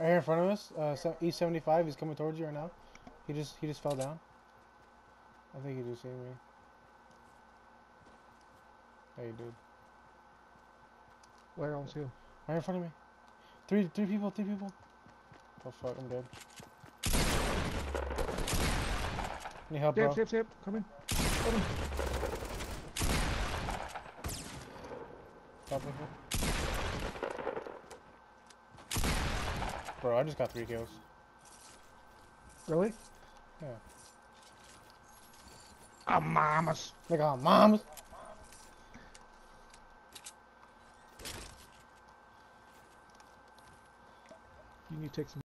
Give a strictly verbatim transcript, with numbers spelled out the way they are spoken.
Right here in front of us, uh, so E seventy-five. He's coming towards you right now. He just he just fell down. I think he just seen me. Hey, dude. Where on two? Right in front of me. Three three people. Three people. Oh fuck! I'm dead. Need help, Sip, bro? sip, sip. Come in. Come in. Stop with it. Bro, I just got three kills. Really? Yeah. Ah, mamas. Look at moms. You need to take some.